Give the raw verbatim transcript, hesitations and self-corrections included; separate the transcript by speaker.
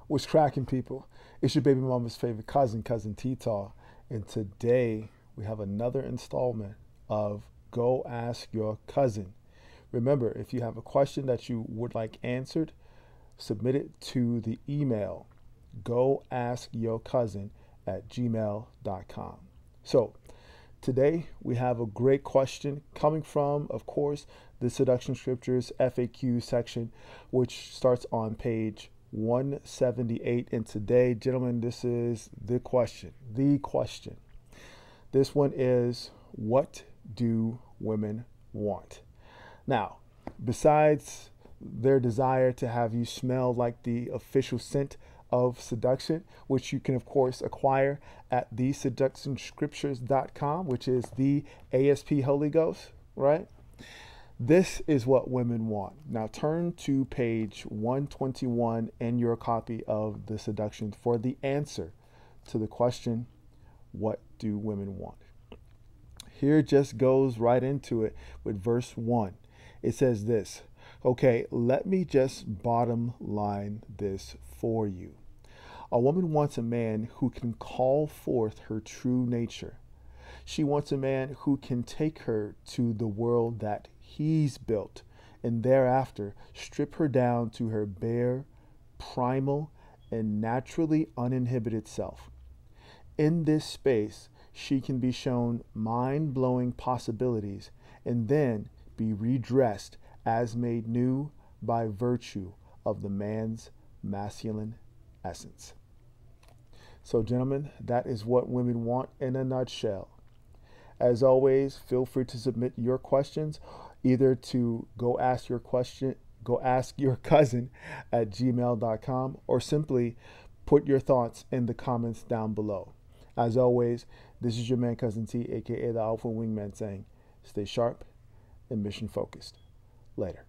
Speaker 1: What's cracking, people? It's your baby mama's favorite cousin, Cousin T-Taw. And today we have another installment of Go Ask Your Cousin. Remember, if you have a question that you would like answered, submit it to the email go ask your cousin at gmail dot com. So today we have a great question coming from, of course, the Seduction Scriptures F A Q section, which starts on page one seventy-eight. And today, gentlemen, this is the question. The question. This one is, what do women want? Now, besides their desire to have you smell like the official scent of seduction, which you can, of course, acquire at the seduction scriptures dot com, which is the A S P Holy Ghost, right? This is what women want. Now turn to page one twenty-one in your copy of The Seduction for the answer to the question, what do women want? Here just goes right into it with verse one. It says this. Okay, let me just bottom line this for you. A woman wants a man who can call forth her true nature. She wants a man who can take her to the world that he's built and thereafter strip her down to her bare, primal, and naturally uninhibited self. In this space, she can be shown mind-blowing possibilities and then be redressed as made new by virtue of the man's masculine essence. So, gentlemen, that is what women want in a nutshell. As always, feel free to submit your questions either to go ask your question, go ask your cousin at gmail dot com, or simply put your thoughts in the comments down below. As always, this is your man, Cousin T, aka the Alpha Wingman, saying, stay sharp and mission focused. Later.